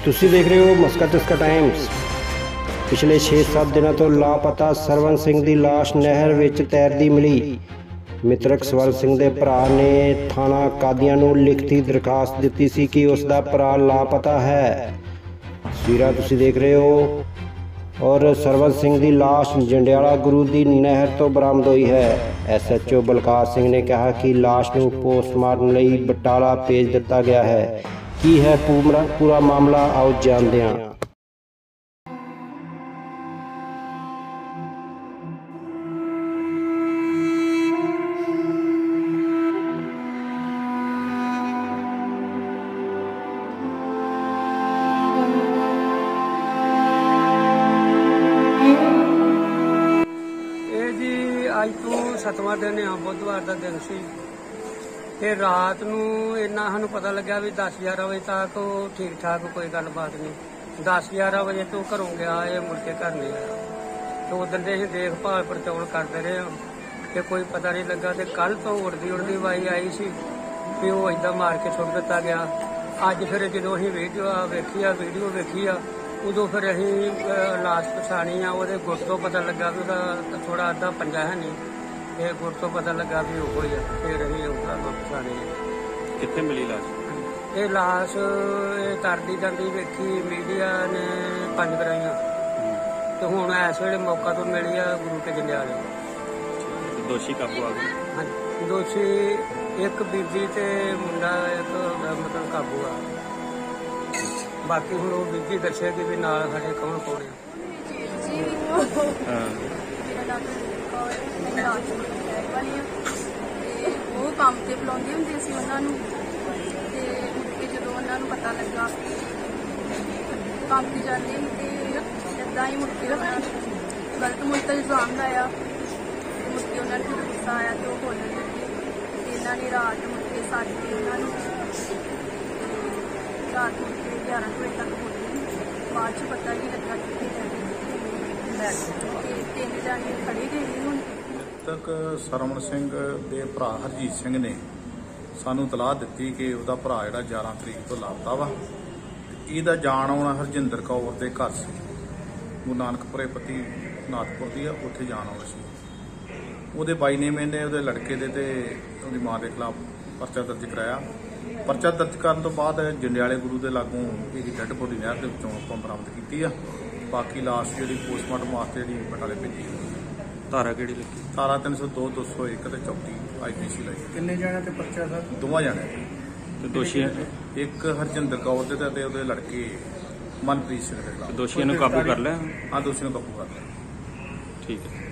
ਤੁਸੀਂ ਦੇਖ ਰਹੇ ਹੋ ਮਸਕਤ ਚਸਕਾ ਟਾਈਮਸ। ਪਿਛਲੇ 6-7 ਦਿਨਾਂ ਤੋਂ ਲਾਪਤਾ ਸਰਵਨ ਸਿੰਘ ਦੀ ਲਾਸ਼ ਨਹਿਰ ਵਿੱਚ ਤੈਰਦੀ ਮਿਲੀ। ਮਿੱਤਰਕ ਸਵਰਨ ਸਿੰਘ ਦੇ ਭਰਾ ਨੇ ਥਾਣਾ ਕਾਦੀਆਂ ਨੂੰ ਲਿਖਤੀ ਦਰਖਾਸਤ ਦਿੱਤੀ ਸੀ ਕਿ ਉਸ ਦਾ ਭਰਾ ਲਾਪਤਾ ਹੈ। ਤਸਵੀਰਾਂ ਤੁਸੀਂ ਦੇਖ ਰਹੇ ਹੋ और सरवन सिंह की लाश जंडियाला गुरु की नहर तो बरामद हुई है। SHO बलकार सिंह ने कहा कि लाश को पोस्टमार्टम लई बटाला भेज दिता गया है। की है पूरा मामला, आओ जानते हैं। अज तो 7वां दिन आ, बुधवार का दिन सी ते रात नूं इन्ना सानूं पता लग्या भी 10-11 बजे तक ठीक ठाक कोई गलबात नहीं। 10-11 बजे तो घरों गया, ये मुड़ के घर नहीं आया। तो उधर दे असीं देखभाल पड़ताल करते रहे कि कोई पता नहीं लगा। तो कल तो उड़दी वाई आई सी भी वो इदां मार के सुट दिता गया। अज फिर जो असीं वीडियो वेखी आ उदों फिर असीं लाश पछाणी आ। वो गुट तो पता लगा भी उसका थोड़ा अद्धा पंजा है नहीं, ये गुट तो पता लगा भी वो ही है। फिर असीं उसका गुट पछाणी कित्थे मिली लाश? ये लाश तरदी जांदी वेखी मीडिया ने 5 कराइया तो हुण इस वेले मौका तो मिली आ गुरु के जंडियाले। दोषी काबू आ गए? हाँ, दोषी एक बीबी ते मुंडा एक मतलब काबू आ। बाकी हुण वो बीबी दस्सेगी भी नाल साडे कौन कौन है। वो काम से बुलाते होंगे सी उन्होंने, जो उन्होंने पता लगा काम से जाते इदा ही मुड़के गलत मुझे इल्जाम लाया। मुड़के उन्होंने जो गुस्सा आया तो बोलने लगे। इन्होंने रात मुड़के साढ़े रात मुड़के 11 बजे तक बोली। बाद पता नहीं लगा कि 3 जाने खड़े गए। हूँ तक सरवण सिंह के भरा हरजीत सिंह ने सानू तलाह दी कि वह भरा जो 11 तरीक तो लापता वा। ਇਹਦਾ ਜਾਣ ਆਉਣਾ ਹਰਜਿੰਦਰ ਕੌਰ ਦੇ ਘਰ ਸੀ, ਗੁਰੂ ਨਾਨਕਪੁਰੇ ਪਤੀ ਨਾਥਪੁਰ ਦੀ ਆ, ਉੱਥੇ ਜਾਣ ਆਉਣਾ ਸੀ। ਉਹਦੇ ਬਾਈ ਨੇ ਮੈਨੇ ਉਹਦੇ ਲੜਕੇ ਦੇ ਤੇ ਉਹਦੀ ਮਾਂ ਦੇ ਖਿਲਾਫ ਪਰਚਾ ਦਰਜ ਕਰਾਇਆ। ਪਰਚਾ ਦਰਜ ਕਰਨ ਤੋਂ ਬਾਅਦ ਜੰਡਿਆਲੇ ਗੁਰੂ ਦੇ ਲਾਗੋਂ ਇਹਦੀ ਡੈੱਡ ਬੋਡੀ ਨਹਿਰ ਦੇ ਵਿੱਚੋਂ ਆਪਾਂ ਬਰਾਮਦ ਕੀਤੀ ਆ। ਬਾਕੀ ਲਾਸ਼ ਜਿਹੜੀ ਪੋਸਟਮਾਰਟਮ ਵਾਸਤੇ ਜਿਹੜੀ ਬਟਾਲੇ ਭੇਜੀ। ਧਾਰਾ ਕਿਹੜੀ ਲੱਗੀ? ਧਾਰਾ 302, 201 ਤੇ 34 IPC ਲਈ। ਕਿੰਨੇ ਜਾਣੇ ਤੇ ਪਰਚਾ ਸਰ? ਦੋਵਾਂ ਜਾਣੇ ਤੇ ਦੋਸ਼ੀ ਇੱਕ ਹਰਜਿੰਦਰ ਕੌਰ ਦੇ ਤੇ ਉਹਦੇ ਲੜਕੇ ਮਨਪ੍ਰੀਤ ਸਿੰਘ ਦੇ ਖਿਲਾਫ। ਦੋਸ਼ੀਆਂ ਨੂੰ ਕਾਬੂ ਕਰ ਲਿਆ? ਹਾਂ, ਦੋਸ਼ੀਆਂ ਨੂੰ ਕਾਬੂ ਕਰ ਲਿਆ। ਠੀਕ ਹੈ।